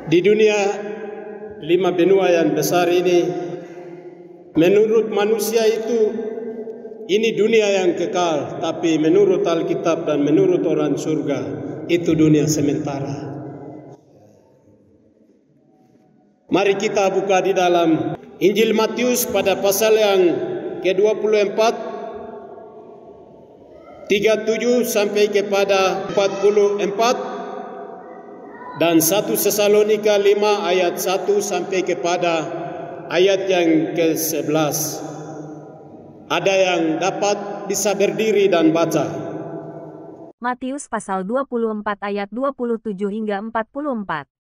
Di dunia 5 benua yang besar ini, menurut manusia ini dunia yang kekal, tapi menurut Alkitab dan menurut orang surga, itu dunia sementara. Mari kita buka di dalam Injil Matius pada pasal yang ke-24, 37 sampai kepada 44, dan 1 Tesalonika 5 ayat 1 sampai kepada ayat yang ke-11. Ada yang dapat bisa berdiri dan baca. Matius pasal 24 ayat 27 hingga 44.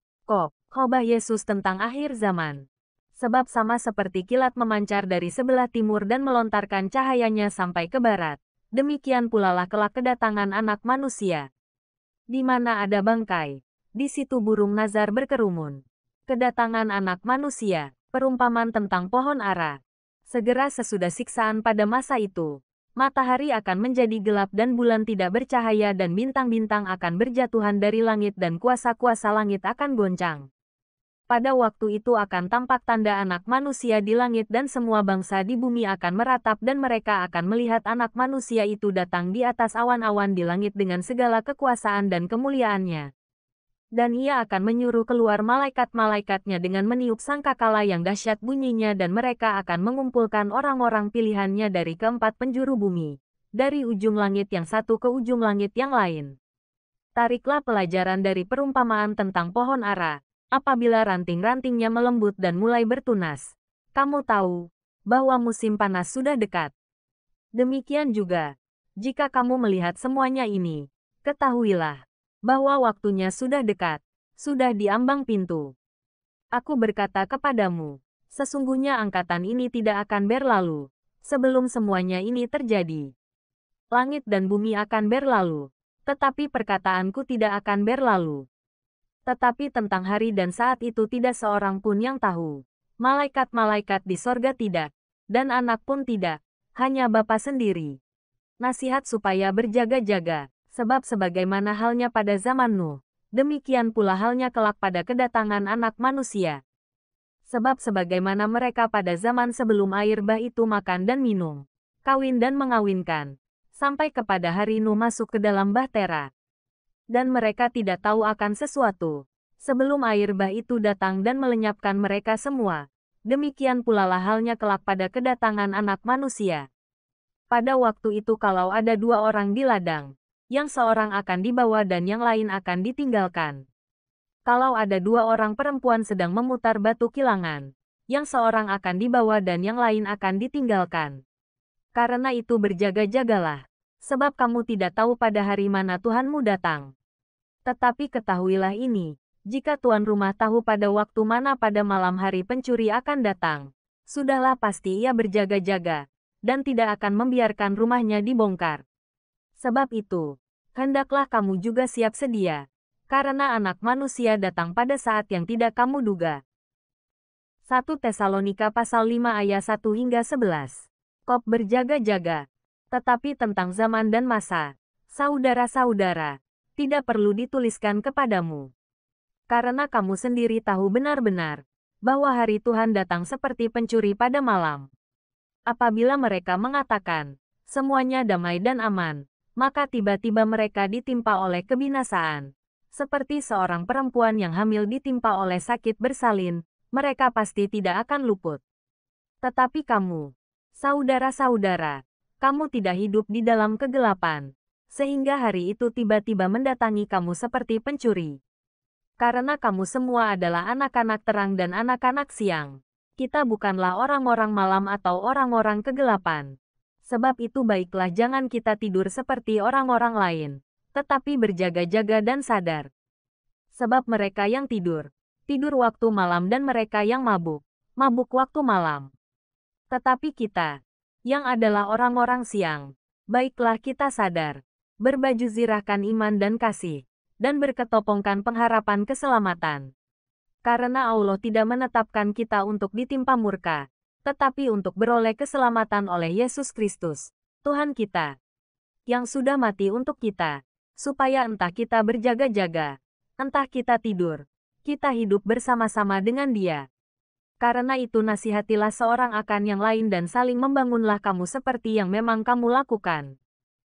Khotbah Yesus tentang akhir zaman. Sebab sama seperti kilat memancar dari sebelah timur dan melontarkan cahayanya sampai ke barat, demikian pula lah kelak kedatangan Anak Manusia. Di mana ada bangkai, di situ burung nazar berkerumun. Kedatangan Anak Manusia, perumpamaan tentang pohon ara. Segera sesudah siksaan pada masa itu, matahari akan menjadi gelap dan bulan tidak bercahaya dan bintang-bintang akan berjatuhan dari langit dan kuasa-kuasa langit akan goncang. Pada waktu itu akan tampak tanda Anak Manusia di langit dan semua bangsa di bumi akan meratap dan mereka akan melihat Anak Manusia itu datang di atas awan-awan di langit dengan segala kekuasaan dan kemuliaannya. Dan ia akan menyuruh keluar malaikat-malaikatnya dengan meniup sangkakala yang dahsyat bunyinya dan mereka akan mengumpulkan orang-orang pilihannya dari keempat penjuru bumi, dari ujung langit yang satu ke ujung langit yang lain. Tariklah pelajaran dari perumpamaan tentang pohon ara, apabila ranting-rantingnya melembut dan mulai bertunas. Kamu tahu bahwa musim panas sudah dekat. Demikian juga, jika kamu melihat semuanya ini, ketahuilah bahwa waktunya sudah dekat, sudah di ambang pintu. Aku berkata kepadamu, sesungguhnya angkatan ini tidak akan berlalu, sebelum semuanya ini terjadi. Langit dan bumi akan berlalu, tetapi perkataanku tidak akan berlalu. Tetapi tentang hari dan saat itu tidak seorang pun yang tahu. Malaikat-malaikat di sorga tidak, dan anak pun tidak, hanya Bapa sendiri. Nasihat supaya berjaga-jaga. Sebab sebagaimana halnya pada zaman Nuh, demikian pula halnya kelak pada kedatangan Anak Manusia. Sebab sebagaimana mereka pada zaman sebelum air bah itu makan dan minum, kawin dan mengawinkan, sampai kepada hari Nuh masuk ke dalam bahtera. Dan mereka tidak tahu akan sesuatu, sebelum air bah itu datang dan melenyapkan mereka semua. Demikian pula lah halnya kelak pada kedatangan Anak Manusia. Pada waktu itu kalau ada 2 orang di ladang, yang seorang akan dibawa dan yang lain akan ditinggalkan. Kalau ada 2 orang perempuan sedang memutar batu kilangan, yang seorang akan dibawa dan yang lain akan ditinggalkan. Karena itu berjaga-jagalah, sebab kamu tidak tahu pada hari mana Tuhanmu datang. Tetapi ketahuilah ini, jika tuan rumah tahu pada waktu mana pada malam hari pencuri akan datang, sudahlah pasti ia berjaga-jaga, dan tidak akan membiarkan rumahnya dibongkar. Sebab itu, hendaklah kamu juga siap sedia, karena Anak Manusia datang pada saat yang tidak kamu duga. 1 Tesalonika pasal 5 ayat 1 hingga 11. Berjaga-jaga. Tetapi tentang zaman dan masa, saudara-saudara, tidak perlu dituliskan kepadamu. Karena kamu sendiri tahu benar-benar, bahwa hari Tuhan datang seperti pencuri pada malam. Apabila mereka mengatakan, semuanya damai dan aman, maka tiba-tiba mereka ditimpa oleh kebinasaan. Seperti seorang perempuan yang hamil ditimpa oleh sakit bersalin, mereka pasti tidak akan luput. Tetapi kamu, saudara-saudara, kamu tidak hidup di dalam kegelapan, sehingga hari itu tiba-tiba mendatangi kamu seperti pencuri. Karena kamu semua adalah anak-anak terang dan anak-anak siang. Kita bukanlah orang-orang malam atau orang-orang kegelapan. Sebab itu baiklah jangan kita tidur seperti orang-orang lain, tetapi berjaga-jaga dan sadar. Sebab mereka yang tidur, tidur waktu malam dan mereka yang mabuk, mabuk waktu malam. Tetapi kita, yang adalah orang-orang siang, baiklah kita sadar, berbaju zirahkan iman dan kasih, dan berketopongkan pengharapan keselamatan. Karena Allah tidak menetapkan kita untuk ditimpa murka, tetapi untuk beroleh keselamatan oleh Yesus Kristus, Tuhan kita, yang sudah mati untuk kita, supaya entah kita berjaga-jaga, entah kita tidur, kita hidup bersama-sama dengan Dia. Karena itu nasihatilah seorang akan yang lain dan saling membangunlah kamu seperti yang memang kamu lakukan.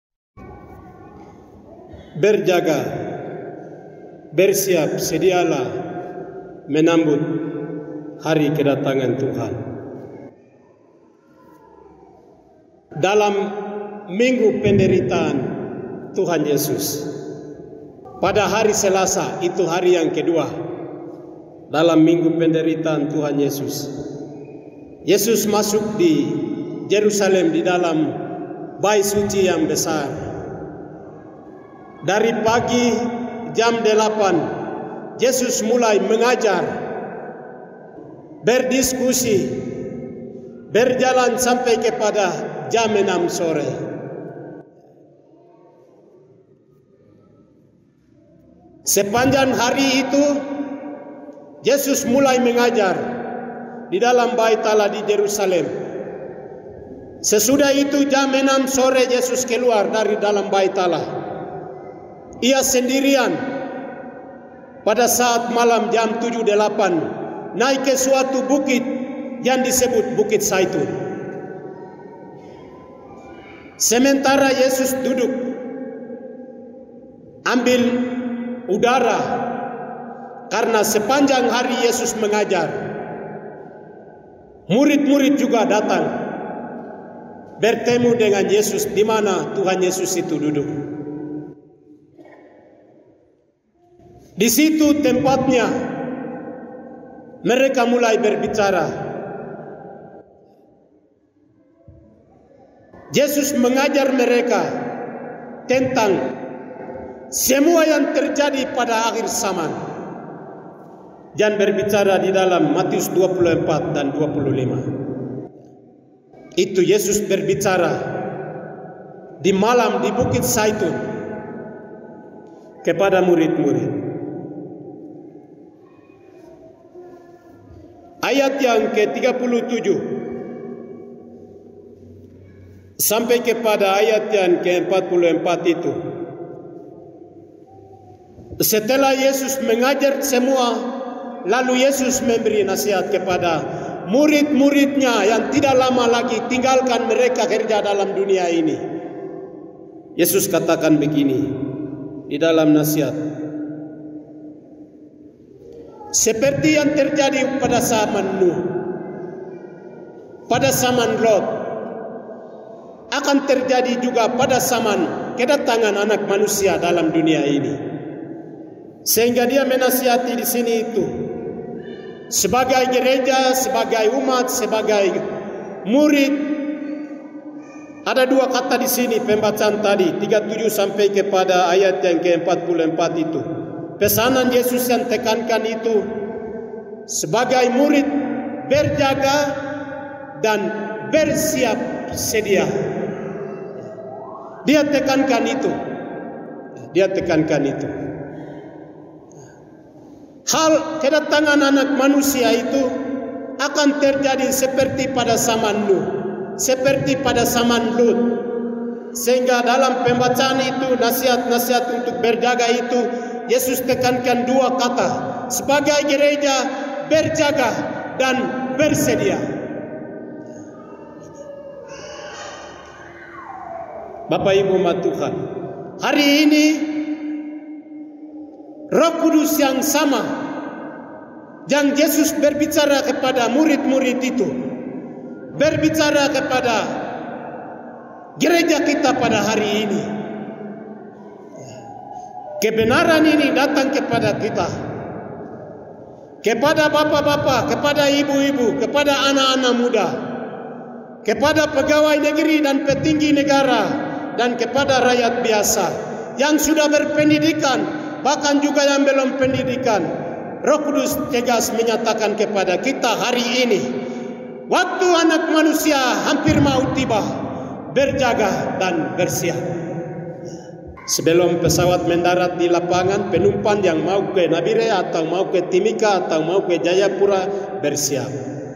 Berjaga, bersiap, sedialah menambut hari kedatangan Tuhan. Dalam minggu penderitaan Tuhan Yesus, pada hari Selasa, itu hari yang kedua dalam minggu penderitaan Tuhan Yesus, Yesus masuk di Yerusalem di dalam bait suci yang besar. Dari pagi jam 8, Yesus mulai mengajar, berdiskusi, berjalan sampai kepada jam 6 sore. Sepanjang hari itu, Yesus mulai mengajar di dalam bait Allah di Yerusalem. Sesudah itu jam 6 sore Yesus keluar dari dalam bait Allah. Ia sendirian pada saat malam jam 7-8 naik ke suatu bukit yang disebut Bukit Zaitun. Sementara Yesus duduk ambil udara, karena sepanjang hari Yesus mengajar, murid-murid juga datang bertemu dengan Yesus di mana Tuhan Yesus itu duduk. Di situ tempatnya mereka mulai berbicara. Yesus mengajar mereka tentang semua yang terjadi pada akhir zaman. Dan berbicara di dalam Matius 24 dan 25. Itu Yesus berbicara di malam di Bukit Zaitun kepada murid-murid. Ayat yang ke-37 sampai kepada ayat yang ke-44 itu. Setelah Yesus mengajar semua, lalu Yesus memberi nasihat kepada murid-muridnya yang tidak lama lagi tinggalkan mereka kerja dalam dunia ini. Yesus katakan begini di dalam nasihat. Seperti yang terjadi pada zaman Nuh, pada zaman Lot, akan terjadi juga pada zaman kedatangan anak manusia dalam dunia ini. Sehingga dia menasihati di sini itu, sebagai gereja, sebagai umat, sebagai murid. Ada dua kata di sini pembacaan tadi 37 sampai kepada ayat yang ke-44 itu. Pesanan Yesus yang tekankan itu sebagai murid berjaga dan bersiap sedia. Dia tekankan itu. Dia tekankan itu. Hal kedatangan anak manusia itu akan terjadi seperti pada zaman Nuh, seperti pada zaman Lut. Sehingga dalam pembacaan itu, nasihat-nasihat untuk berjaga itu, Yesus tekankan dua kata, sebagai gereja berjaga dan bersedia. Bapak Ibu umat Tuhan, hari ini Roh Kudus yang sama yang Yesus berbicara kepada murid-murid itu, berbicara kepada gereja kita pada hari ini. Kebenaran ini datang kepada kita, kepada bapak-bapak, kepada ibu-ibu, kepada anak-anak muda, kepada pegawai negeri dan petinggi negara, dan kepada rakyat biasa yang sudah berpendidikan, bahkan juga yang belum pendidikan. Roh Kudus tegas menyatakan kepada kita hari ini, waktu anak manusia hampir mau tiba, berjaga dan bersiap. Sebelum pesawat mendarat di lapangan, penumpang yang mau ke Nabire atau mau ke Timika atau mau ke Jayapura bersiap.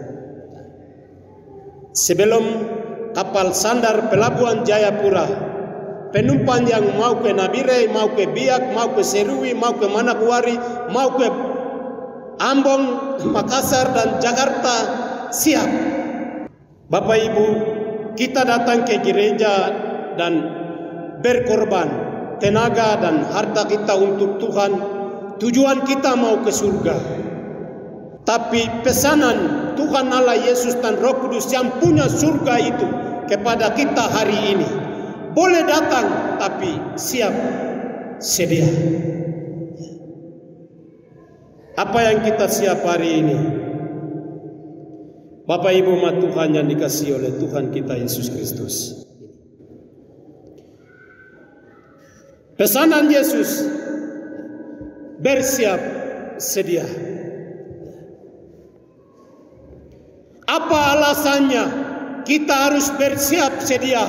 Sebelum kapal sandar pelabuhan Jayapura, penumpang yang mau ke Nabire, mau ke Biak, mau ke Serui, mau ke Manokwari, mau ke Ambon, Makassar, dan Jakarta siap. Bapak Ibu, kita datang ke gereja dan berkorban tenaga dan harta kita untuk Tuhan. Tujuan kita mau ke surga. Tapi pesanan Tuhan Allah Yesus dan Roh Kudus yang punya surga itu kepada kita hari ini. Boleh datang, tapi siap sedia. Apa yang kita siap hari ini? Bapak Ibu umat Tuhan yang dikasihi oleh Tuhan kita Yesus Kristus. Pesanan Yesus, bersiap sedia. Apa alasannya kita harus bersiap sedia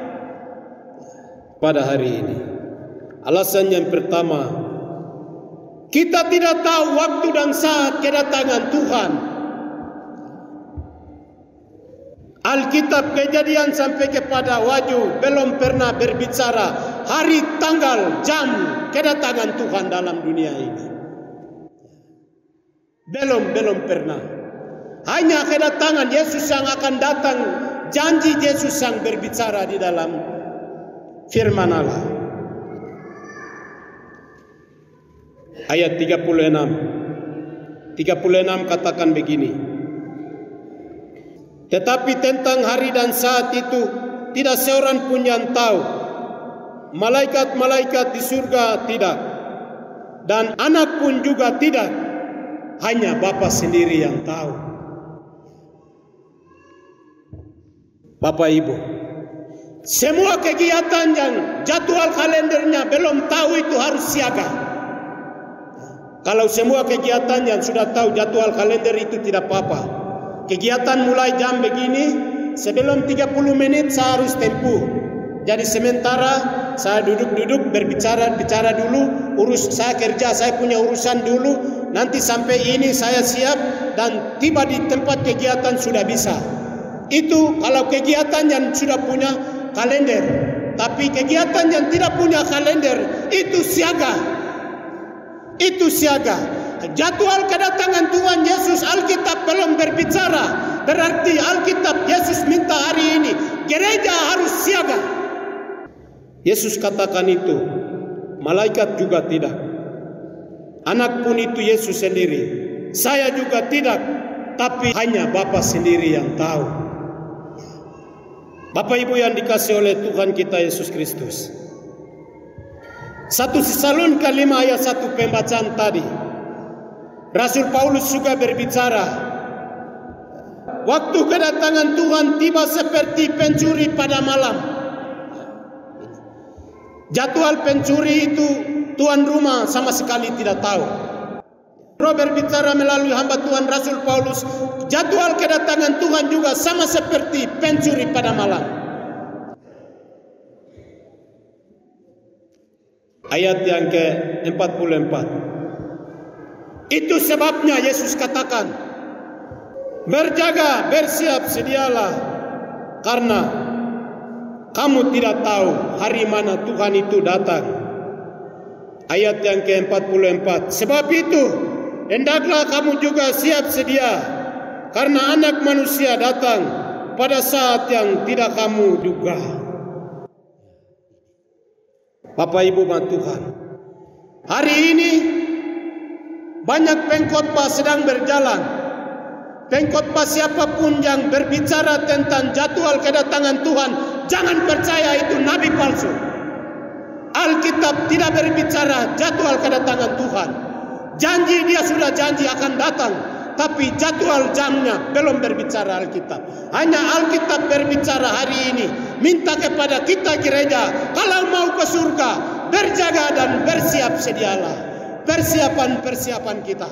pada hari ini? Alasan yang pertama, kita tidak tahu waktu dan saat kedatangan Tuhan. Alkitab Kejadian sampai kepada Wahyu belum pernah berbicara hari, tanggal, jam kedatangan Tuhan dalam dunia ini. Belum pernah. Hanya kedatangan Yesus yang akan datang, janji Yesus yang berbicara di dalam firman Allah. Ayat 36 katakan begini. Tetapi tentang hari dan saat itu tidak seorang pun yang tahu. Malaikat-malaikat di surga tidak, dan anak pun juga tidak. Hanya Bapa sendiri yang tahu. Bapak Ibu, semua kegiatan yang jadwal kalendernya belum tahu itu harus siaga. Kalau semua kegiatan yang sudah tahu jadwal kalender itu tidak apa-apa. Kegiatan mulai jam begini, sebelum 30 menit saya harus tempuh. Jadi sementara saya duduk berbicara dulu, saya kerja, saya punya urusan dulu. Nanti sampai ini saya siap dan tiba di tempat kegiatan sudah bisa. Itu kalau kegiatan yang sudah punya kalender. Tapi kegiatan yang tidak punya kalender itu siaga. Itu siaga. Jadwal kedatangan Tuhan Yesus Alkitab belum berbicara. Berarti Alkitab Yesus minta hari ini gereja harus siaga. Yesus katakan itu. Malaikat juga tidak. Anak pun itu Yesus sendiri. Saya juga tidak. Tapi hanya Bapa sendiri yang tahu. Bapak Ibu yang dikasihi oleh Tuhan kita Yesus Kristus. 1 Tesalonika 5 ayat 1 pembacaan tadi. Rasul Paulus juga berbicara. Waktu kedatangan Tuhan tiba seperti pencuri pada malam. Jadwal pencuri itu tuan rumah sama sekali tidak tahu. Roh berbicara melalui hamba Tuhan Rasul Paulus. Jadwal kedatangan Tuhan juga sama seperti pencuri pada malam. Ayat yang ke-44. Itu sebabnya Yesus katakan, berjaga, bersiap, sedialah, karena kamu tidak tahu hari mana Tuhan itu datang. Ayat yang ke-44. Sebab itu hendaklah kamu juga siap sedia, karena Anak Manusia datang pada saat yang tidak kamu duga. Bapak Ibu umat Tuhan, hari ini banyak pengkhotbah sedang berjalan. Pengkhotbah siapapun yang berbicara tentang jadwal kedatangan Tuhan, jangan percaya itu nabi palsu. Alkitab tidak berbicara jadwal kedatangan Tuhan. Janji dia sudah janji akan datang, tapi jadwal jamnya belum berbicara Alkitab. Hanya Alkitab berbicara hari ini, minta kepada kita gereja, kalau mau ke surga, berjaga dan bersiap sedialah. Persiapan kita.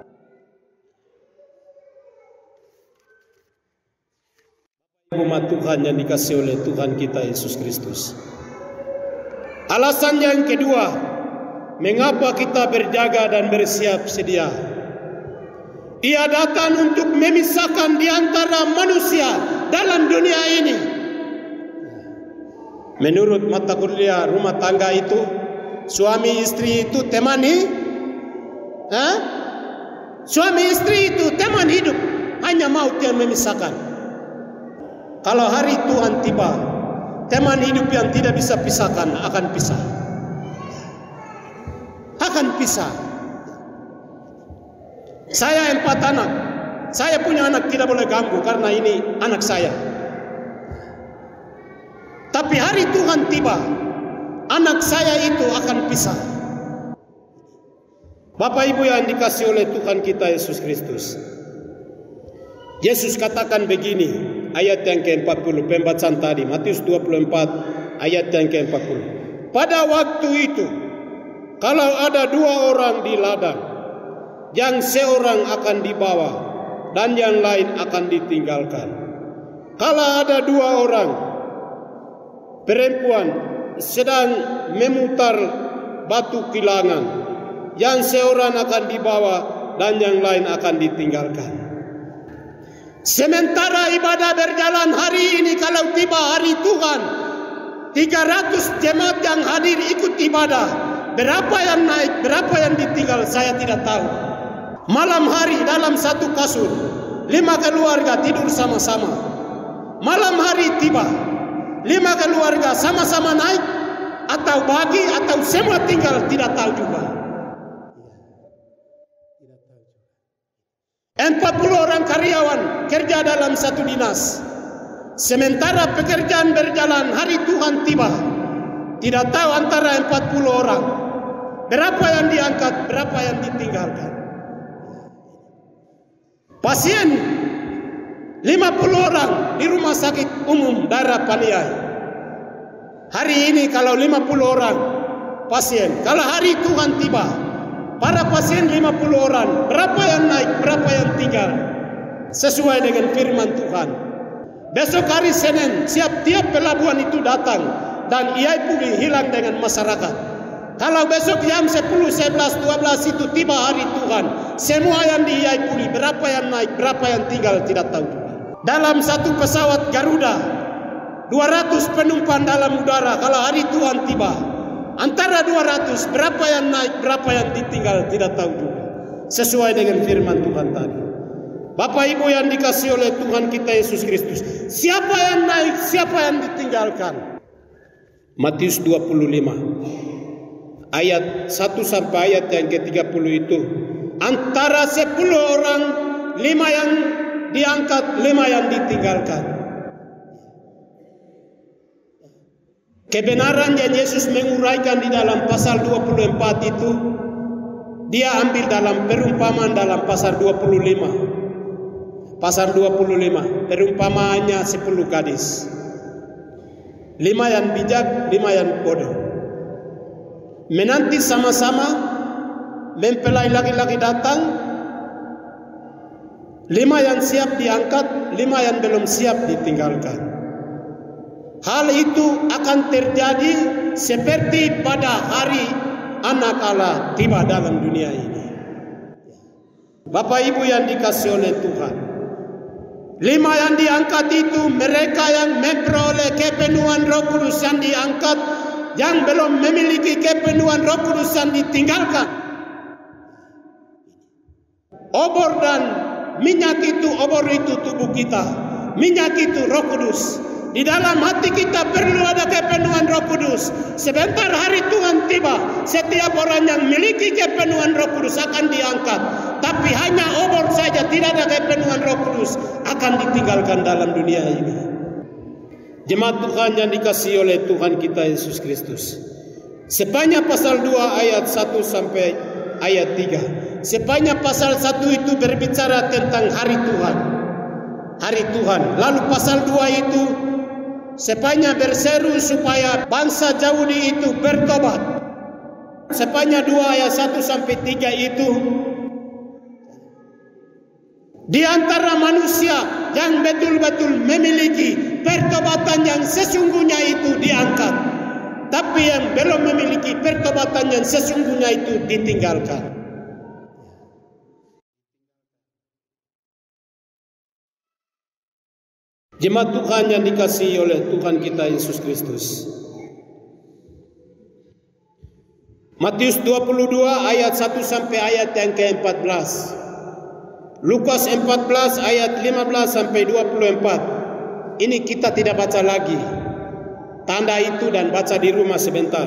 Umat Tuhan yang dikasihi oleh Tuhan kita Yesus Kristus. Alasan yang kedua, mengapa kita berjaga dan bersiap sedia? Ia datang untuk memisahkan di antara manusia dalam dunia ini. Menurut mata kuliah rumah tangga itu, suami istri itu temani, Suami istri itu teman hidup, hanya maut yang memisahkan. Kalau hari Tuhan tiba, teman hidup yang tidak bisa pisahkan akan pisah. Akan pisah. Saya 4 anak. Saya punya anak tidak boleh ganggu karena ini anak saya. Tapi hari Tuhan tiba, anak saya itu akan pisah. Bapak Ibu yang dikasihi oleh Tuhan kita Yesus Kristus. Yesus katakan begini, ayat yang ke-40, pembacaan tadi, Matius 24, ayat yang ke-40. Pada waktu itu, kalau ada 2 orang di ladang, yang seorang akan dibawa, dan yang lain akan ditinggalkan. Kalau ada 2 orang, perempuan sedang memutar batu kilangan, yang seorang akan dibawa dan yang lain akan ditinggalkan. Sementara ibadah berjalan hari ini, kalau tiba hari Tuhan, 300 jemaat yang hadir ikut ibadah. Berapa yang naik, berapa yang ditinggal, saya tidak tahu. Malam hari dalam satu kasur, 5 keluarga tidur sama-sama. Malam hari tiba, 5 keluarga sama-sama naik, atau bagi, atau semua tinggal, tidak tahu juga. 40 orang karyawan kerja dalam satu dinas. Sementara pekerjaan berjalan, hari Tuhan tiba. Tidak tahu antara 40 orang berapa yang diangkat, berapa yang ditinggalkan. Pasien 50 orang di rumah sakit umum daerah Paniai. Hari ini kalau 50 orang pasien, kalau hari Tuhan tiba, para pasien 50 orang, berapa yang naik, berapa yang tinggal, sesuai dengan firman Tuhan. Besok hari Senin, tiap pelabuhan itu datang, dan ia pulih hilang dengan masyarakat. Kalau besok jam 10, 11, 12 itu tiba hari Tuhan, semua yang di ia pulih, berapa yang naik, berapa yang tinggal, tidak tahu. Dalam satu pesawat Garuda, 200 penumpang dalam udara, kalau hari Tuhan tiba, antara 200, berapa yang naik, berapa yang ditinggal, tidak tahu juga. Sesuai dengan firman Tuhan tadi. Bapak Ibu yang dikasihi oleh Tuhan kita Yesus Kristus, siapa yang naik, siapa yang ditinggalkan? Matius 25, ayat 1 sampai ayat yang ke-30 itu. Antara 10 orang, 5 yang diangkat, 5 yang ditinggalkan. Kebenaran yang Yesus menguraikan di dalam pasal 24 itu, dia ambil dalam perumpamaan dalam pasal 25. Pasal 25, perumpamaannya 10 gadis. 5 yang bijak, 5 yang bodoh. Menanti sama-sama, mempelai laki-laki datang. 5 yang siap diangkat, 5 yang belum siap ditinggalkan. Hal itu akan terjadi seperti pada hari Anak Allah tiba dalam dunia ini. Bapak Ibu yang dikasihi oleh Tuhan, 5 yang diangkat itu mereka yang memperoleh kepenuhan Roh Kudus yang diangkat, yang belum memiliki kepenuhan Roh Kudus yang ditinggalkan. Obor dan minyak itu, obor itu tubuh kita, minyak itu Roh Kudus. Di dalam hati kita perlu ada kepenuhan Roh Kudus. Sebentar hari Tuhan tiba, setiap orang yang memiliki kepenuhan Roh Kudus akan diangkat. Tapi hanya obor saja, tidak ada kepenuhan Roh Kudus, akan ditinggalkan dalam dunia ini. Jemaat Tuhan yang dikasihi oleh Tuhan kita Yesus Kristus, sepanjang pasal 2 ayat 1 sampai ayat 3, sepanjang pasal 1 itu berbicara tentang hari Tuhan. Hari Tuhan. Lalu pasal 2 itu sepanjang berseru supaya bangsa Yahudi itu bertobat. Sepanjang 2 ayat 1 sampai 3 itu, di antara manusia yang betul-betul memiliki pertobatan yang sesungguhnya itu diangkat, tapi yang belum memiliki pertobatan yang sesungguhnya itu ditinggalkan. Jemaat Tuhan yang dikasihi oleh Tuhan kita Yesus Kristus, Matius 22 ayat 1 sampai ayat yang ke-14. Lukas 14 ayat 15 sampai 24. Ini kita tidak baca lagi. Tanda itu dan baca di rumah sebentar.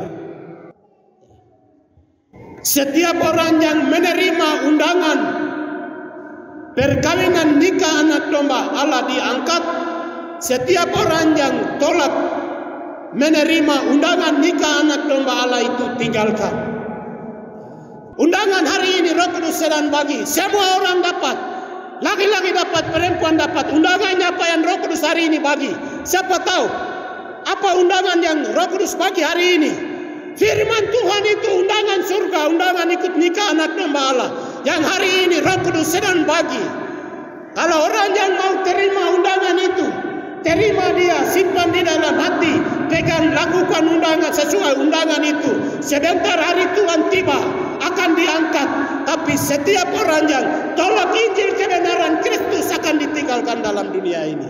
Setiap orang yang menerima undangan perkawinan nikah anak domba Allah diangkat. Setiap orang yang tolak menerima undangan nikah anak domba Allah itu tinggalkan. Undangan hari ini Roh Kudus sedang bagi. Semua orang dapat. Laki-laki dapat, perempuan dapat. Undangannya apa yang Roh Kudus hari ini bagi? Siapa tahu apa undangan yang Roh Kudus bagi hari ini? Firman Tuhan itu undangan surga, undangan ikut nikah anak domba Allah. Yang hari ini Roh Kudus sedang bagi. Kalau orang yang mau terima undangan itu, terima dia, simpan di dalam hati, pegang, lakukan undangan sesuai undangan itu. Sebentar hari Tuhan tiba, akan diangkat. Tapi setiap orang yang tolak Injil kebenaran Kristus akan ditinggalkan dalam dunia ini.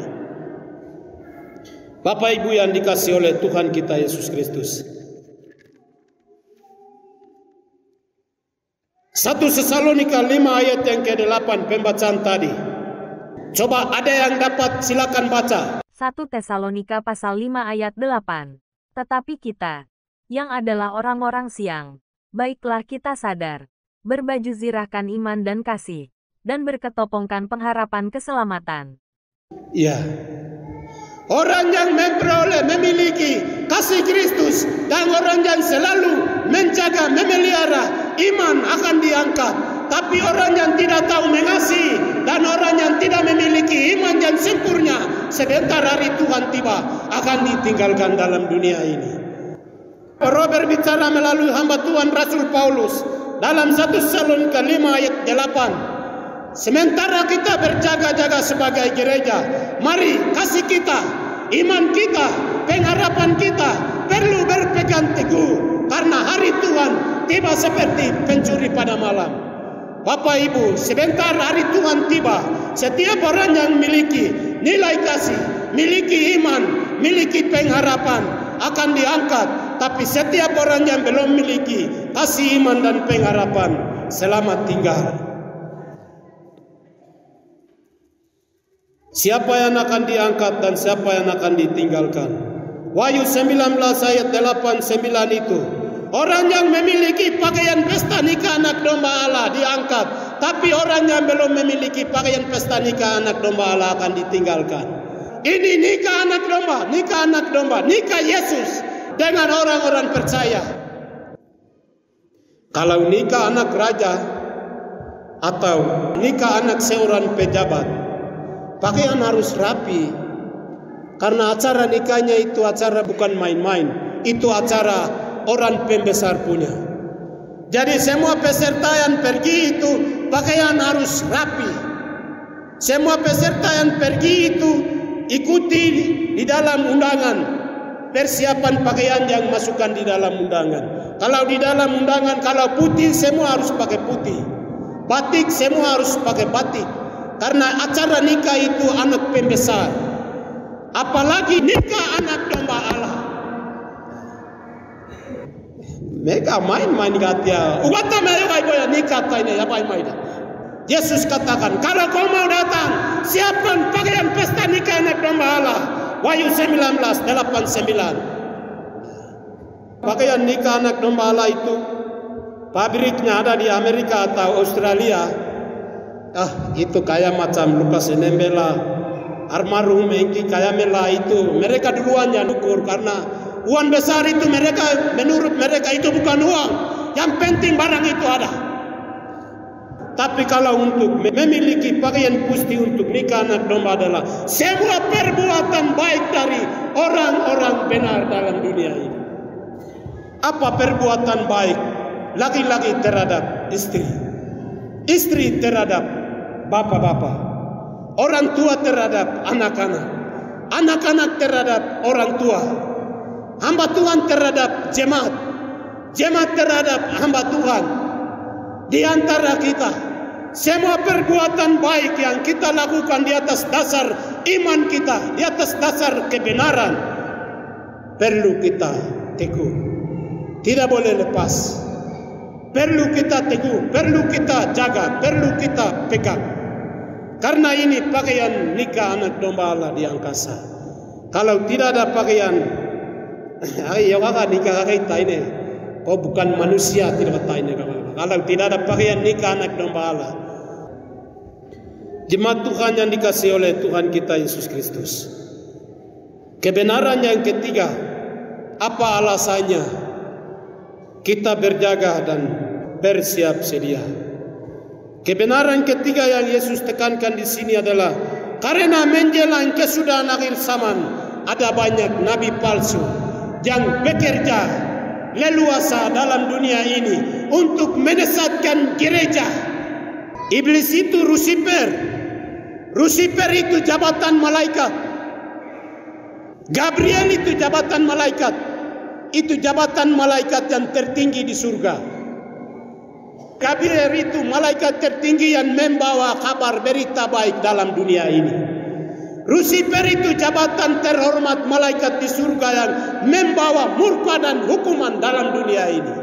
Bapak Ibu yang dikasihi oleh Tuhan kita Yesus Kristus, 1 Tesalonika 5 ayat yang ke-8 pembacaan tadi. Coba ada yang dapat silakan baca. 1 Tesalonika pasal 5 ayat 8. Tetapi kita, yang adalah orang-orang siang, baiklah kita sadar, berbaju zirahkan iman dan kasih, dan berketopongkan pengharapan keselamatan. Ya, orang yang memperoleh, memiliki kasih Kristus, dan orang yang selalu menjaga, memelihara iman akan diangkat. Tapi orang yang tidak tahu mengasihi, dan orang yang tidak memiliki iman yang sempurna, sebentar hari Tuhan tiba, akan ditinggalkan dalam dunia ini. Roh berbicara melalui hamba Tuhan Rasul Paulus dalam 1 Tesalonika 5 ayat 8. Sementara kita berjaga-jaga sebagai gereja, mari kasih kita, iman kita, pengharapan kita perlu berpegang teguh, karena hari Tuhan tiba seperti pencuri pada malam. Bapak Ibu, sebentar hari Tuhan tiba, setiap orang yang memiliki nilai kasih, miliki iman, miliki pengharapan akan diangkat. Tapi setiap orang yang belum memiliki kasih iman dan pengharapan, selamat tinggal. Siapa yang akan diangkat dan siapa yang akan ditinggalkan? Wahyu 19 ayat 8-9 itu. Orang yang memiliki pakaian pesta nikah anak domba Allah diangkat. Tapi orang yang belum memiliki pakaian pesta nikah anak domba Allah akan ditinggalkan. Ini nikah anak domba, nikah Yesus dengan orang-orang percaya. Kalau nikah anak raja atau nikah anak seorang pejabat, pakaian harus rapi. Karena acara nikahnya itu acara bukan main-main. Itu acara orang pembesar punya. Jadi semua peserta yang pergi itu pakaian harus rapi. Semua peserta yang pergi itu ikuti di dalam undangan. Persiapan pakaian yang masukkan di dalam undangan. Kalau di dalam undangan, kalau putih semua harus pakai putih. Batik semua harus pakai batik. Karena acara nikah itu anak pembesar. Apalagi nikah anak domba Allah. Mereka main-main katanya. Ugata mereka ibu nikah ini ya main-main. Yesus katakan, kalau kau mau datang, siapkan pakaian pesta nikah anak domba Allah. Wahyu 19:8-9. Pakaian nikah anak domba Allah itu pabriknya ada di Amerika atau Australia. Itu kayak macam Lukas Nembela, almarhum Engki kayak Mela itu. Mereka duluan yang ukur karena uang besar itu mereka, menurut mereka itu bukan uang. Yang penting barang itu ada. Tapi kalau untuk memiliki pakaian putih untuk nikah anak domba adalah semua perbuatan baik dari orang-orang benar dalam dunia ini. Apa perbuatan baik? Laki-laki terhadap istri, istri terhadap bapak-bapak, orang tua terhadap anak-anak, anak-anak terhadap orang tua, hamba Tuhan terhadap jemaat, jemaat terhadap hamba Tuhan. Di antara kita, semua perbuatan baik yang kita lakukan di atas dasar iman kita, di atas dasar kebenaran, perlu kita teguh, tidak boleh lepas. Perlu kita teguh, perlu kita jaga, perlu kita pegang. Karena ini pakaian nikah anak domba Allah di angkasa. Kalau tidak ada pakaian, ya waka nikah kita ini, kau bukan manusia tidak kata ini. Kalau tidak ada pakaian nikah anak domba Allah. Jemaat Tuhan yang dikasihi oleh Tuhan kita Yesus Kristus. Kebenaran yang ketiga, apa alasannya kita berjaga dan bersiap sedia? Kebenaran ketiga yang Yesus tekankan di sini adalah karena menjelang kesudahan akhir zaman ada banyak nabi palsu yang bekerja leluasa dalam dunia ini untuk menyesatkan gereja. Iblis itu Lucifer. Lucifer itu jabatan malaikat. Gabriel itu jabatan malaikat. Itu jabatan malaikat yang tertinggi di surga. Gabriel itu malaikat tertinggi yang membawa kabar berita baik dalam dunia ini. Lucifer itu jabatan terhormat malaikat di surga yang membawa murka dan hukuman dalam dunia ini.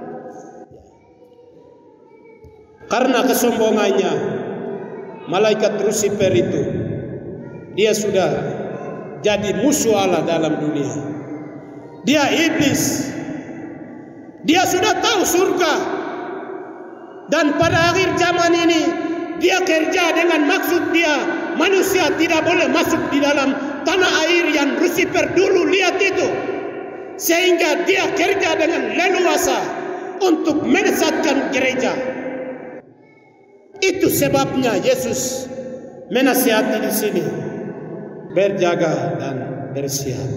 Karena kesombongannya, malaikat Lucifer itu, dia sudah jadi musuh Allah dalam dunia. Dia iblis. Dia sudah tahu surga. Dan pada akhir zaman ini dia kerja dengan maksud dia manusia tidak boleh masuk di dalam tanah air yang Lucifer dulu lihat itu. Sehingga dia kerja dengan leluasa untuk menyesatkan gereja. Itu sebabnya Yesus menasihati di sini berjaga dan bersiap.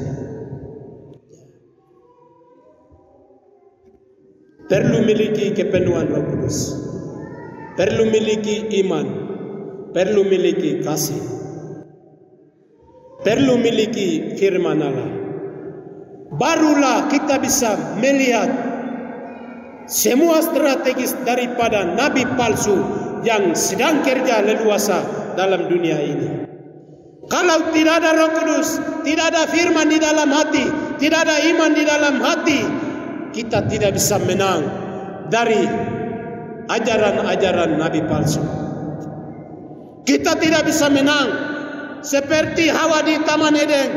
Perlu miliki kepenuhan Roh Kudus, perlu miliki iman, perlu miliki kasih, perlu miliki firman Allah. Barulah kita bisa melihat semua strategis daripada nabi palsu yang sedang kerja leluasa dalam dunia ini. Kalau tidak ada Roh Kudus, tidak ada firman di dalam hati, tidak ada iman di dalam hati, kita tidak bisa menang dari ajaran-ajaran nabi palsu. Kita tidak bisa menang seperti Hawa di Taman Eden.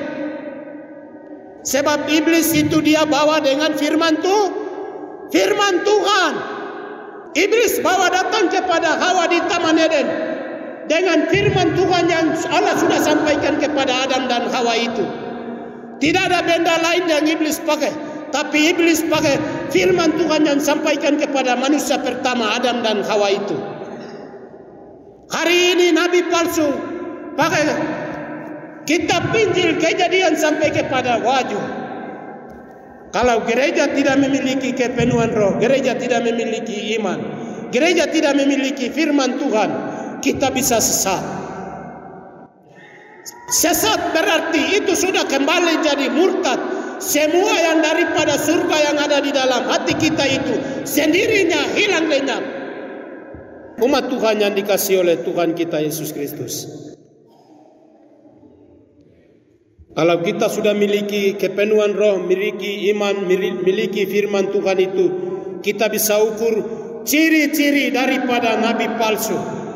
Sebab iblis itu dia bawa dengan firman Tuhan. Iblis bawa datang kepada Hawa di Taman Eden dengan firman Tuhan yang Allah sudah sampaikan kepada Adam dan Hawa itu. Tidak ada benda lain yang iblis pakai. Tapi iblis pakai firman Tuhan yang sampaikan kepada manusia pertama Adam dan Hawa itu. Hari ini nabi palsu pakai kitab Injil Kejadian sampai kepada Wahyu. Kalau gereja tidak memiliki kepenuhan roh, gereja tidak memiliki iman, gereja tidak memiliki firman Tuhan, kita bisa sesat. Sesat berarti itu sudah kembali jadi murtad. Semua yang daripada surga yang ada di dalam hati kita itu sendirinya hilang lenyap. Umat Tuhan yang dikasihi oleh Tuhan kita Yesus Kristus. Kalau kita sudah miliki kepenuhan roh, miliki iman, miliki firman Tuhan itu, kita bisa ukur ciri-ciri daripada nabi palsu.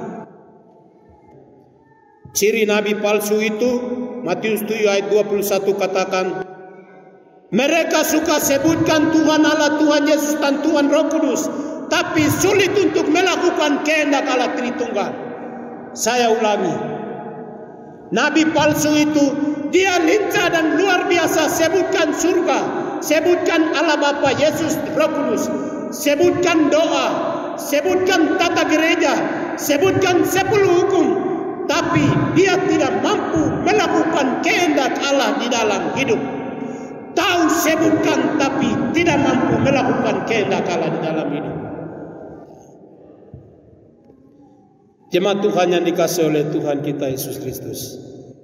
Ciri nabi palsu itu Matius 7 ayat 21 katakan, mereka suka sebutkan Tuhan Allah, Tuhan Yesus dan Tuhan Roh Kudus, tapi sulit untuk melakukan kehendak Allah Tritunggal. Saya ulangi, nabi palsu itu dia lincah dan luar biasa sebutkan surga, sebutkan Allah Bapa, Yesus, Roh Kudus, sebutkan doa, sebutkan tata gereja, sebutkan 10 hukum, tapi dia tidak mampu melakukan kehendak Allah di dalam hidup. Tahu sebutkan tapi tidak mampu melakukan kehendak Allah di dalam hidup. Jemaat Tuhan yang dikasihi oleh Tuhan kita Yesus Kristus.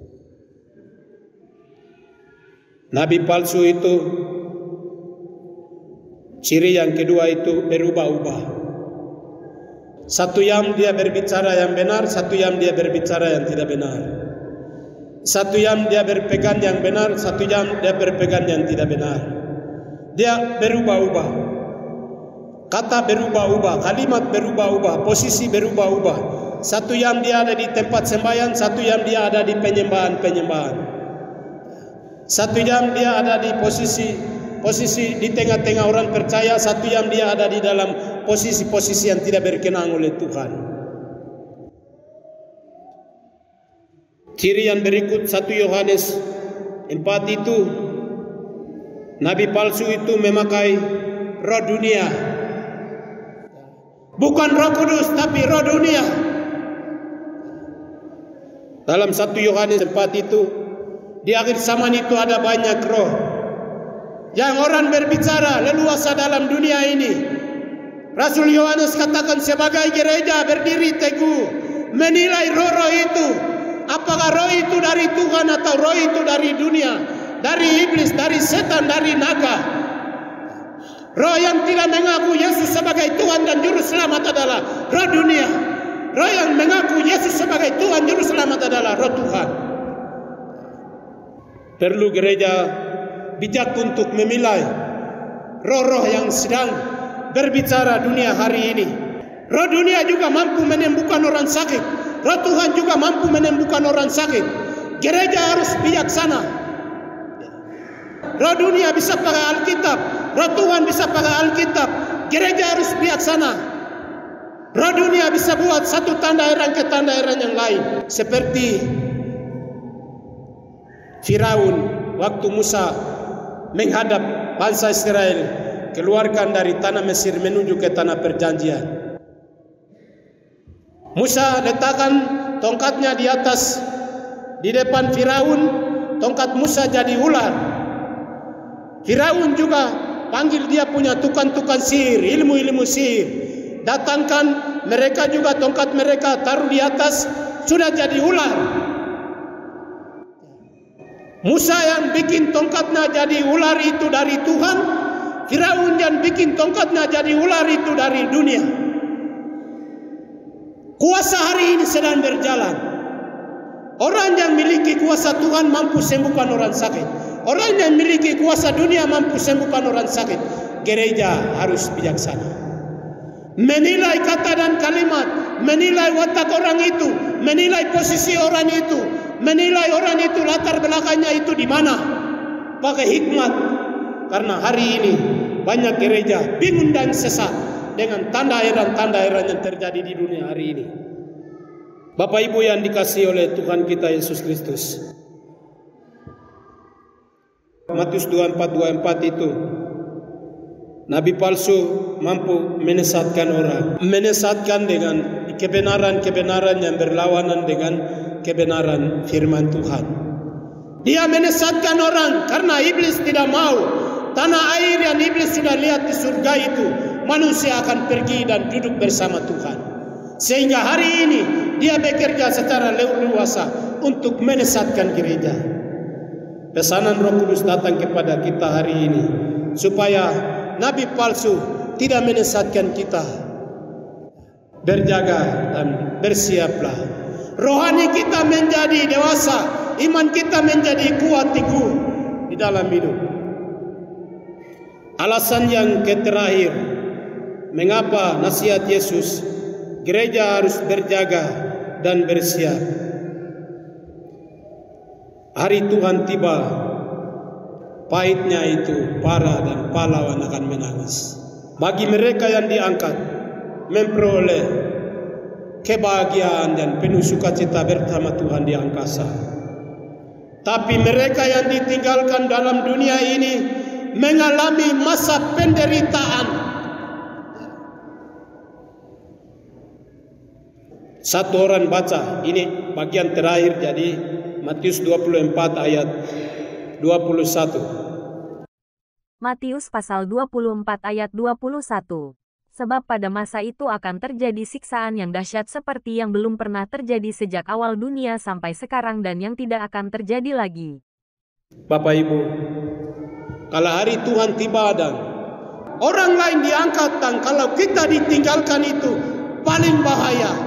Nabi palsu itu ciri yang kedua itu berubah-ubah. Satu jam dia berbicara yang benar, satu jam dia berbicara yang tidak benar. Satu jam dia berpegang yang benar, satu jam dia berpegang yang tidak benar. Dia berubah-ubah. Kata berubah-ubah, kalimat berubah-ubah, posisi berubah-ubah. Satu jam dia ada di tempat sembahyang, satu jam dia ada di penyembahan. Satu jam dia ada di posisi di tengah-tengah orang percaya, satu jam dia ada di dalam posisi-posisi yang tidak berkenan oleh Tuhan. Ciri yang berikut 1 Yohanes 4 itu, nabi palsu itu memakai roh dunia. Bukan Roh Kudus, tapi roh dunia. Dalam 1 Yohanes 4 itu, di akhir zaman itu ada banyak roh yang orang berbicara leluasa dalam dunia ini. Rasul Yohanes katakan sebagai gereja berdiri teguh menilai roh-roh itu. Apakah roh itu dari Tuhan atau roh itu dari dunia, dari iblis, dari setan, dari naga. Roh yang tidak mengaku Yesus sebagai Tuhan dan Juru Selamat adalah roh dunia. Roh yang mengaku Yesus sebagai Tuhan Juru Selamat adalah roh Tuhan. Perlu gereja bijak untuk memilih roh-roh yang sedang berbicara dunia hari ini. Roh dunia juga mampu menyembuhkan orang sakit. Roh Tuhan juga mampu menyembuhkan orang sakit. Gereja harus bijaksana. Roh dunia bisa pakai Alkitab, roh Tuhan bisa pakai Alkitab. Gereja harus bijaksana. Roh dunia bisa buat satu tanda heran ke tanda heran yang lain. Seperti Firaun waktu Musa menghadap bangsa Israel keluarkan dari tanah Mesir menuju ke tanah perjanjian. Musa letakkan tongkatnya di atas, di depan Firaun. Tongkat Musa jadi ular. Firaun juga panggil dia punya tukang-tukang sihir, ilmu-ilmu sihir. Datangkan mereka juga, tongkat mereka taruh di atas, sudah jadi ular. Musa yang bikin tongkatnya jadi ular itu dari Tuhan. Firaun yang bikin tongkatnya jadi ular itu dari dunia. Kuasa hari ini sedang berjalan. Orang yang memiliki kuasa Tuhan mampu sembuhkan orang sakit. Orang yang memiliki kuasa dunia mampu sembuhkan orang sakit. Gereja harus bijaksana. Menilai kata dan kalimat, menilai watak orang itu, menilai posisi orang itu, menilai orang itu latar belakangnya itu di mana. Pakai hikmat. Karena hari ini banyak gereja bingung dan sesat dengan tanda heran yang terjadi di dunia hari ini. Bapak Ibu yang dikasihi oleh Tuhan kita Yesus Kristus, Matius 24:24 itu, nabi palsu mampu menyesatkan orang, menyesatkan dengan kebenaran-kebenaran yang berlawanan dengan kebenaran firman Tuhan. Dia menyesatkan orang karena iblis tidak mau tanah air yang iblis sudah lihat di surga itu manusia akan pergi dan duduk bersama Tuhan. Sehingga hari ini dia bekerja secara leluasa untuk menyesatkan gereja. Pesanan Roh Kudus datang kepada kita hari ini supaya nabi palsu tidak menyesatkan kita. Berjaga dan bersiaplah. Rohani kita menjadi dewasa, iman kita menjadi kuat teguh di dalam hidup. Alasan yang terakhir, mengapa nasihat Yesus, gereja harus berjaga dan bersiap. Hari Tuhan tiba, pahitnya itu para dan pahlawan akan menangis. Bagi mereka yang diangkat, memperoleh kebahagiaan dan penuh sukacita bersama Tuhan di angkasa. Tapi mereka yang ditinggalkan dalam dunia ini mengalami masa penderitaan. Satu orang baca, ini bagian terakhir, jadi Matius 24 ayat 21. Matius pasal 24 ayat 21. Sebab pada masa itu akan terjadi siksaan yang dahsyat seperti yang belum pernah terjadi sejak awal dunia sampai sekarang dan yang tidak akan terjadi lagi. Bapak Ibu, kalau hari Tuhan tiba dan orang lain diangkat, dan kalau kita ditinggalkan itu paling bahaya.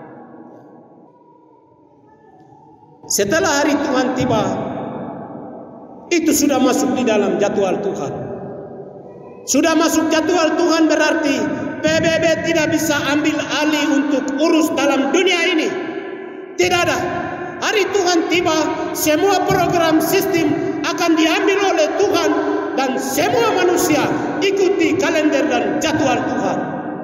Setelah hari Tuhan tiba, itu sudah masuk di dalam jadwal Tuhan. Sudah masuk jadwal Tuhan berarti PBB tidak bisa ambil alih untuk urus dalam dunia ini. Tidak ada. Hari Tuhan tiba, semua program sistem akan diambil oleh Tuhan dan semua manusia ikuti kalender dan jadwal Tuhan.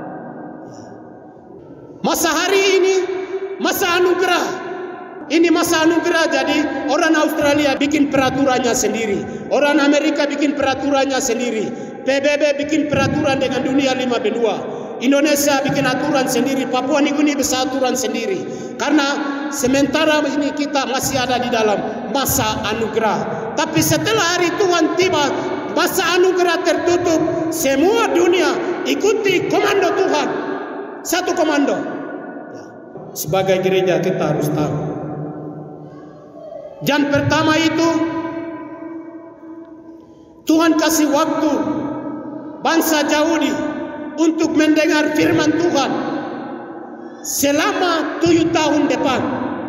Masa hari ini masa anugerah. Ini masa anugerah, jadi orang Australia bikin peraturannya sendiri, orang Amerika bikin peraturannya sendiri, PBB bikin peraturan dengan dunia 5 benua, Indonesia bikin aturan sendiri, Papua Nugini bisa aturan sendiri. Karena sementara ini kita masih ada di dalam masa anugerah. Tapi setelah hari Tuhan tiba, masa anugerah tertutup, semua dunia ikuti komando Tuhan. Satu komando. Sebagai gereja kita harus tahu. Yang pertama itu, Tuhan kasih waktu bangsa Yahudi untuk mendengar firman Tuhan selama 7 tahun depan.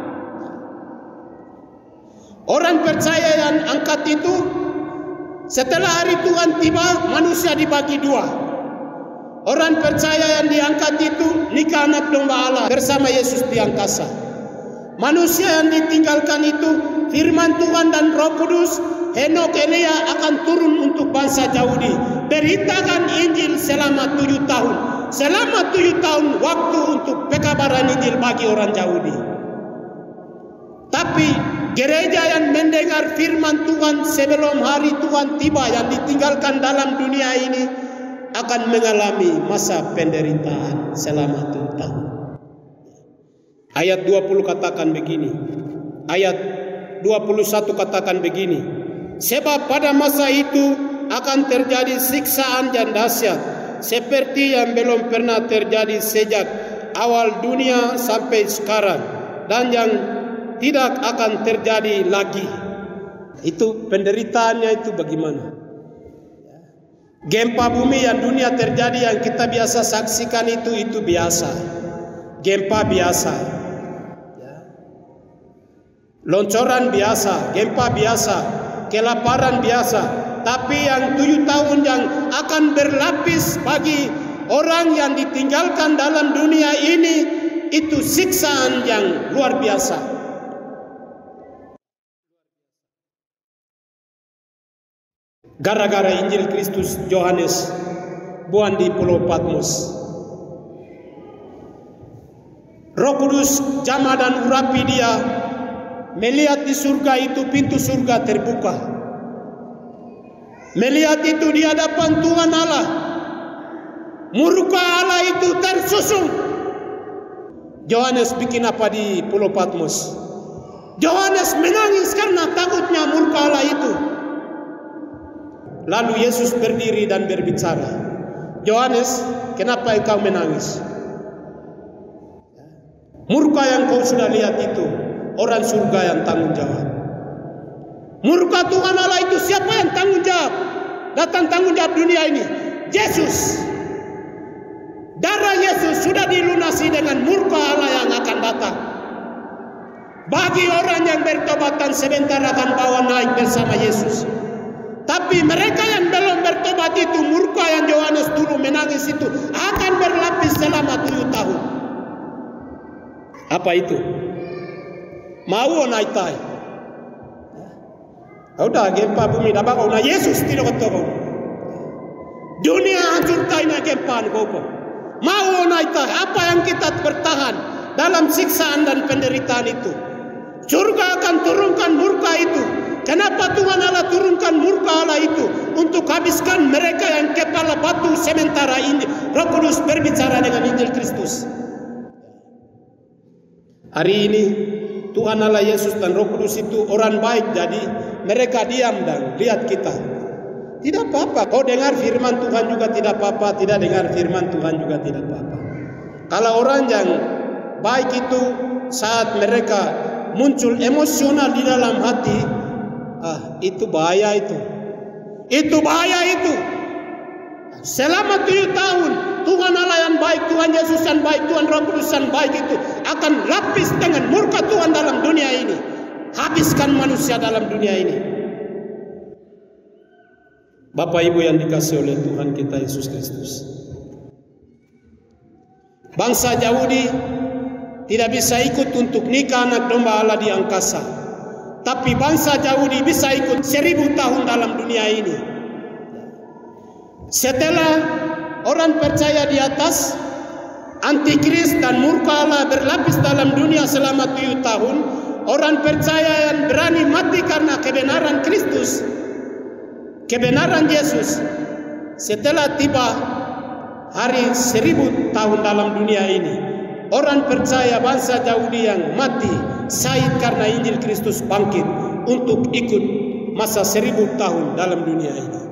Orang percaya yang angkat itu, setelah hari Tuhan tiba, manusia dibagi 2. Orang percaya yang diangkat itu nikah anak domba Allah bersama Yesus di angkasa. Manusia yang ditinggalkan itu, firman Tuhan dan Roh Kudus, Henok Elia akan turun untuk bangsa Yahudi. Beritakan Injil selama 7 tahun. Selama 7 tahun waktu untuk pekabaran Injil bagi orang Yahudi. Tapi gereja yang mendengar firman Tuhan sebelum hari Tuhan tiba, yang ditinggalkan dalam dunia ini, akan mengalami masa penderitaan selama 7 tahun. Ayat 20 katakan begini. Ayat 21 katakan begini. Sebab pada masa itu akan terjadi siksaan yang dahsyat, seperti yang belum pernah terjadi sejak awal dunia sampai sekarang, dan yang tidak akan terjadi lagi. Itu penderitaannya itu bagaimana? Gempa bumi yang dunia terjadi yang kita biasa saksikan itu biasa. Gempa biasa. Loncoran biasa, gempa biasa, kelaparan biasa. Tapi yang 7 tahun yang akan berlapis bagi orang yang ditinggalkan dalam dunia ini, itu siksaan yang luar biasa. Gara-gara Injil Kristus Yohanes buang di Pulau Patmos. Roh Kudus jamah dan urapi dia, melihat di surga itu pintu surga terbuka. Melihat itu di hadapan Tuhan Allah, murka Allah itu tersusung. Yohanes bikin apa di Pulau Patmos? Yohanes menangis karena takutnya murka Allah itu. Lalu Yesus berdiri dan berbicara, Yohanes, kenapa engkau menangis? Murka yang kau sudah lihat itu orang surga yang tanggung jawab. Murka Tuhan Allah itu siapa yang tanggung jawab? Datang tanggung jawab dunia ini, Yesus. Darah Yesus sudah dilunasi dengan murka Allah yang akan datang. Bagi orang yang bertobat dan sebentar akan bawa naik bersama Yesus. Tapi mereka yang belum bertobat itu, murka yang Yohanes dulu menangis itu akan berlapis selama 7 tahun. Apa itu? Mau naik tai. Udah gempa bumi dah bakau na Yesus tidak ketemu. Dunia hancur tai na gempa koko. Mau naik tai. Apa yang kita bertahan dalam siksaan dan penderitaan itu? Surga akan turunkan murka itu. Kenapa Tuhan Allah turunkan murka Allah itu? Untuk habiskan mereka yang kepala batu sementara ini. Roh Kudus berbicara dengan Injil Kristus. Hari ini Tuhan Allah Yesus dan Roh Kudus itu orang baik, jadi mereka diam dan lihat kita. Tidak apa-apa. Kau dengar firman Tuhan juga tidak apa-apa, tidak dengar firman Tuhan juga tidak apa-apa. Kalau orang yang baik itu saat mereka muncul emosional di dalam hati, itu bahaya itu. Itu bahaya itu. Selama 7 tahun Tuhan Allah yang baik, Tuhan Yesus yang baik, Tuhan Roh Kudus yang baik itu akan lapis dengan murka Tuhan dalam dunia ini. Habiskan manusia dalam dunia ini. Bapak Ibu yang dikasihi oleh Tuhan kita Yesus Kristus, Bangsa Yahudi tidak bisa ikut untuk nikah anak domba Allah di angkasa. Tapi bangsa Yahudi bisa ikut 1000 tahun dalam dunia ini. Setelah orang percaya di atas, antikris dan murka Allah berlapis dalam dunia selama 7 tahun. Orang percaya yang berani mati karena kebenaran Kristus, kebenaran Yesus. Setelah tiba hari 1000 tahun dalam dunia ini, orang percaya bangsa Yahudi yang mati syahid karena Injil Kristus bangkit untuk ikut masa 1000 tahun dalam dunia ini.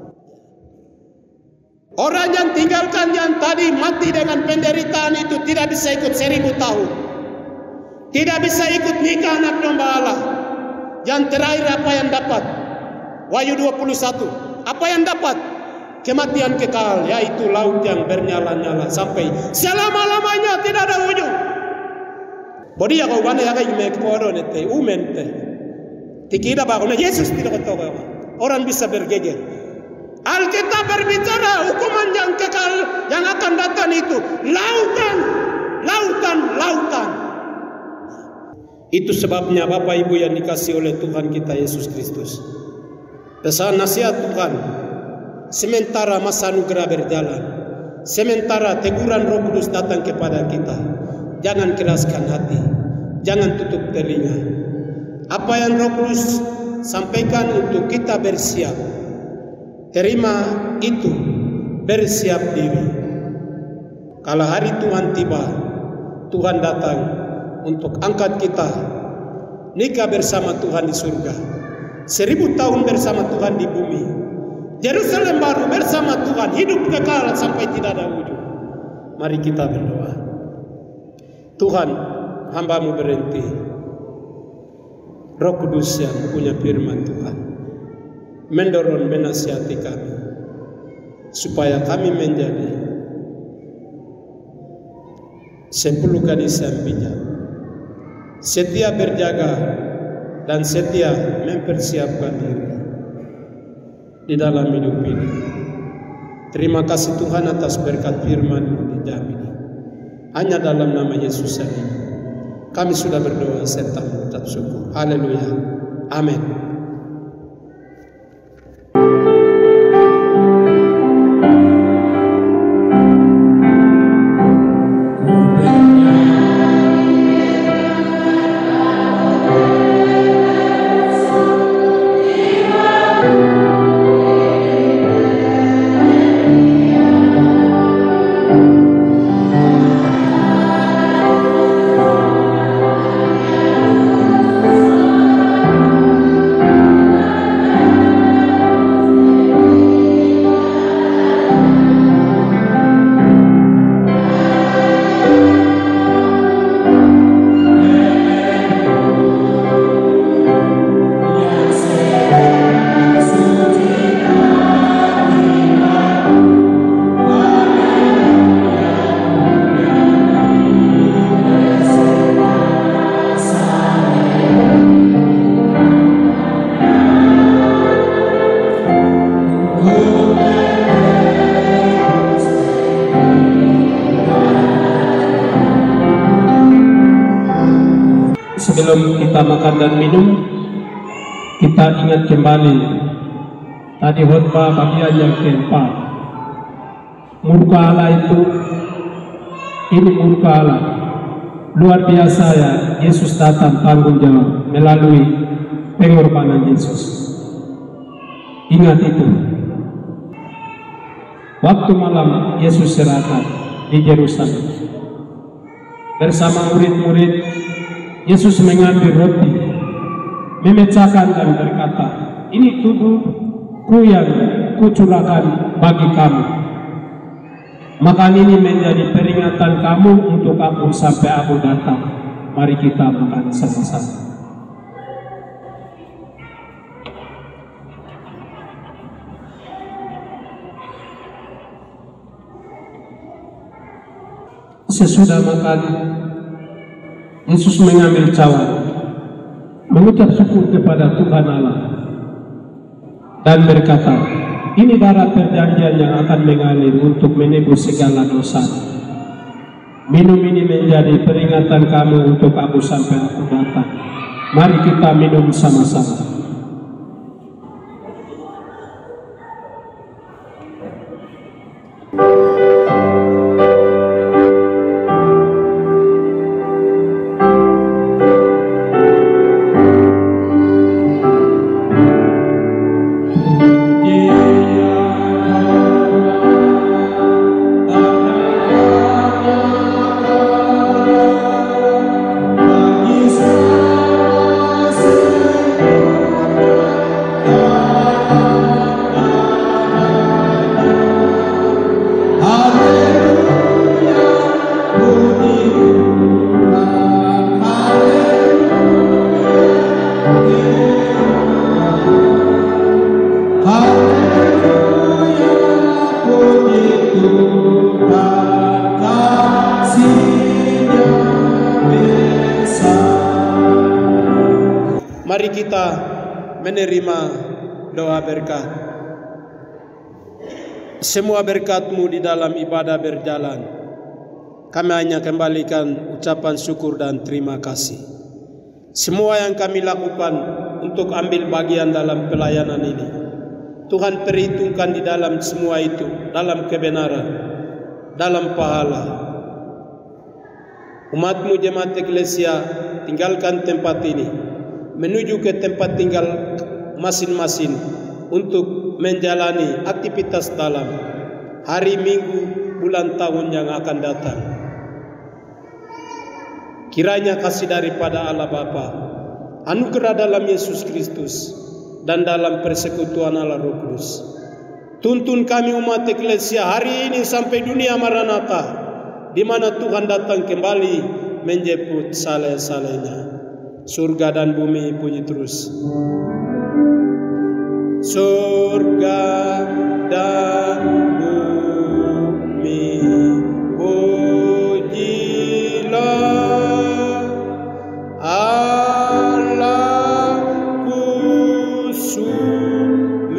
Orang yang tinggalkan yang tadi mati dengan penderitaan itu tidak bisa ikut 1000 tahun. Tidak bisa ikut nikah anak domba Allah. Yang terakhir apa yang dapat? Wahyu 21. Apa yang dapat? Kematian kekal, yaitu laut yang bernyala-nyala sampai selama-lamanya, tidak ada ujung. Bodi ya kau bana ya kai me koro nete umente. Tikida ba kona Yesus tidak tahu. Orang bisa bergeger. Alkitab berbicara hukuman yang kekal yang akan datang itu lautan, lautan, lautan. Itu sebabnya Bapak Ibu yang dikasih oleh Tuhan kita Yesus Kristus. Pesan nasihat Tuhan, sementara masa anugerah berjalan, sementara teguran Roh Kudus datang kepada kita, jangan keraskan hati, jangan tutup telinga. Apa yang Roh Kudus sampaikan untuk kita bersiap, terima itu, bersiap diri. Kalau hari Tuhan tiba, Tuhan datang untuk angkat kita nikah bersama Tuhan di surga, 1000 tahun bersama Tuhan di bumi, Yerusalem baru bersama Tuhan, hidup kekal sampai tidak ada ujung. Mari kita berdoa. Tuhan, hamba-Mu berhenti. Roh Kudus yang punya firman Tuhan mendorong, menasihati kami supaya kami menjadi 10 gadis yang bijak, setia berjaga dan setia mempersiapkan diri di dalam hidup ini. Terima kasih Tuhan atas berkat firman-Mu di jam ini. Hanya dalam nama Yesus saja kami sudah berdoa serta mengucap syukur. Haleluya. Amin. Sebelum kita makan dan minum, kita ingat kembali tadi khotbah bagian yang keempat. Murka Allah itu, ini murka Allah luar biasa ya. Yesus datang tanggung jawab melalui pengorbanan Yesus. Ingat itu. Waktu malam Yesus serahkan di Yerusalem bersama murid-murid. Yesus mengambil roti, memecahkan dan berkata, "Ini tubuhku yang kucurahkan bagi kamu. Makan ini menjadi peringatan kamu untuk aku sampai aku datang." Mari kita makan sama-sama. Sesudah makan, Yesus mengambil cawan, mengucap syukur kepada Tuhan Allah, dan berkata, "Ini darah perjanjian yang akan mengalir untuk menebus segala dosa. Minum ini menjadi peringatan kamu untuk aku sampai aku datang. Mari kita minum sama-sama. Mari kita menerima doa berkat. Semua berkat-Mu di dalam ibadah berjalan. Kami hanya kembalikan ucapan syukur dan terima kasih. Semua yang kami lakukan untuk ambil bagian dalam pelayanan ini, Tuhan perhitungkan di dalam semua itu, dalam kebenaran, dalam pahala. Umat-Mu jemaat Eklesia tinggalkan tempat ini, menuju ke tempat tinggal masing-masing untuk menjalani aktivitas dalam hari, minggu, bulan, tahun yang akan datang. Kiranya kasih daripada Allah Bapa, anugerah dalam Yesus Kristus, dan dalam persekutuan Allah Roh Kudus tuntun kami umat Eklesia hari ini sampai dunia Maranatha, di mana Tuhan datang kembali menjemput saleh-salehnya. Surga dan bumi puji terus. Surga dan bumi pujilah Allah, kusum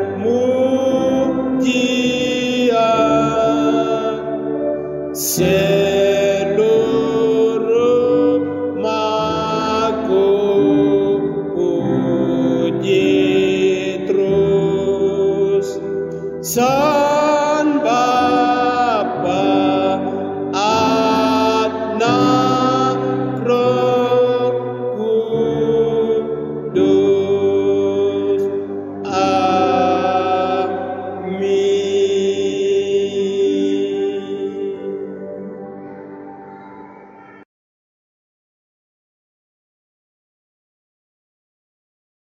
memuji Dia.